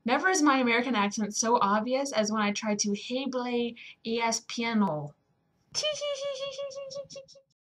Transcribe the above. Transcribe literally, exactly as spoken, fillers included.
Never is my American accent so obvious as when I try to Habla Espanol.